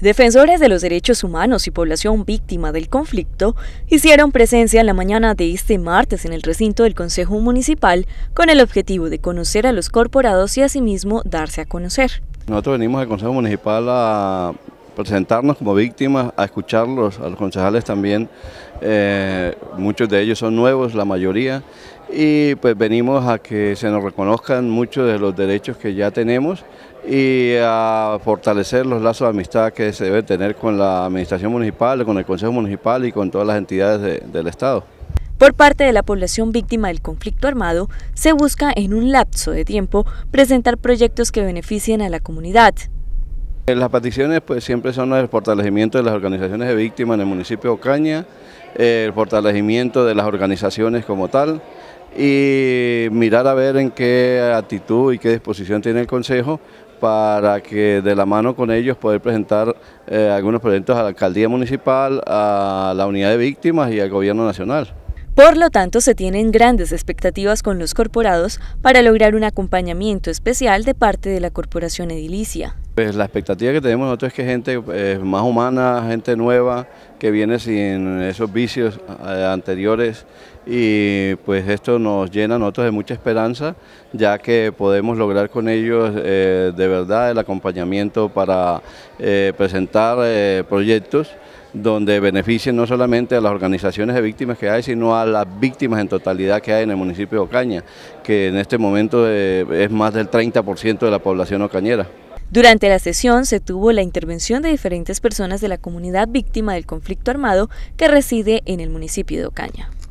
Defensores de los derechos humanos y población víctima del conflicto hicieron presencia en la mañana de este martes en el recinto del Consejo Municipal con el objetivo de conocer a los corporados y asimismo darse a conocer. Nosotros venimos al Consejo Municipal a presentarnos como víctimas, a escucharlos, a los concejales también, muchos de ellos son nuevos, la mayoría, y pues venimos a que se nos reconozcan muchos de los derechos que ya tenemos y a fortalecer los lazos de amistad que se debe tener con la administración municipal, con el Consejo Municipal y con todas las entidades del Estado. Por parte de la población víctima del conflicto armado, se busca en un lapso de tiempo presentar proyectos que beneficien a la comunidad. Las peticiones pues siempre son el fortalecimiento de las organizaciones de víctimas en el municipio de Ocaña, el fortalecimiento de las organizaciones como tal y mirar a ver en qué actitud y qué disposición tiene el Consejo para que de la mano con ellos poder presentar algunos proyectos a la Alcaldía Municipal, a la Unidad de Víctimas y al Gobierno Nacional. Por lo tanto, se tienen grandes expectativas con los corporados para lograr un acompañamiento especial de parte de la Corporación Edilicia. Pues la expectativa que tenemos nosotros es que gente más humana, gente nueva, que viene sin esos vicios anteriores y pues esto nos llena a nosotros de mucha esperanza, ya que podemos lograr con ellos de verdad el acompañamiento para presentar proyectos donde beneficien no solamente a las organizaciones de víctimas que hay, sino a las víctimas en totalidad que hay en el municipio de Ocaña, que en este momento es más del 30% de la población ocañera. Durante la sesión se tuvo la intervención de diferentes personas de la comunidad víctima del conflicto armado que reside en el municipio de Ocaña.